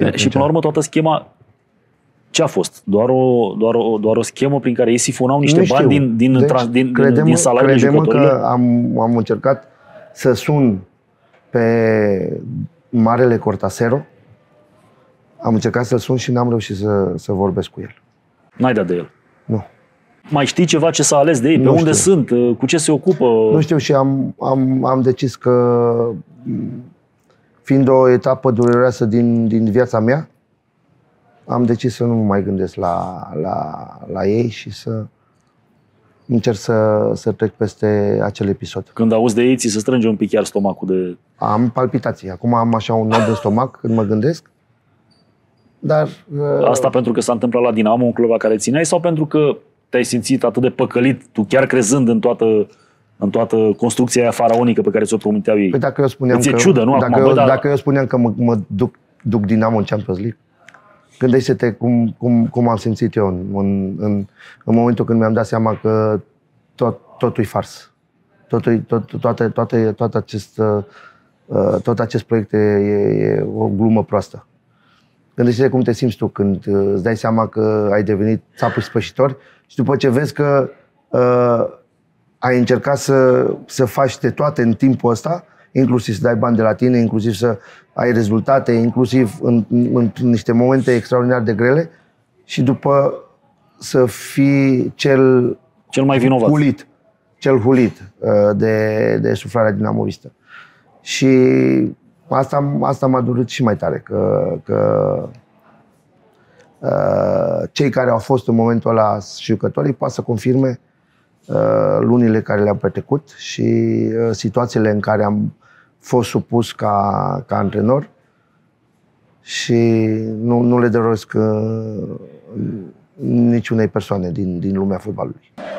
Și până la urmă toată schema ce a fost? Doar o schemă prin care ei sifonau niște bani din salariile jucătorilor? Că am încercat să sun pe Marele Cortasero. Am încercat să-l sun și n-am reușit să vorbesc cu el. N-ai dat de el? Nu. Mai știi ceva ce s-a ales de ei? Pe unde sunt? Cu ce se ocupă? Nu știu și am decis că, fiind o etapă dureroasă din viața mea, am decis să nu mă mai gândesc la ei și să încerc să trec peste acel episod. Când auzi de ei, ți se strânge un pic chiar stomacul de... Am palpitații. Acum am așa un nod de stomac când mă gândesc. Dar... Asta pentru că s-a întâmplat la Dinamo, un club la care țineai, sau pentru că te-ai simțit atât de păcălit, tu chiar crezând în toată construcția aia faraonică pe care ți-o promiteau ei? Păi dacă eu spuneam ciudă, nu? Dacă eu spuneam că mă duc Dinamo în Champions League, gândește-te cum am simțit eu în momentul când mi-am dat seama că totul e fars. Tot acest proiect e o glumă proastă. Gândește-te cum te simți tu când îți dai seama că ai devenit țapul spășitor și după ce vezi că ai încercat să faci de toate în timpul ăsta, inclusiv să dai bani de la tine, inclusiv să ai rezultate, inclusiv în niște momente extraordinar de grele și după să fii cel mai vinovat. Cel hulit de suflarea dinamovistă. Și asta m-a durut și mai tare, că cei care au fost în momentul ăla jucătorii poate să confirme lunile care le-am petrecut și situațiile în care am fost supus ca antrenor și nu le doresc niciunei persoane din lumea fotbalului.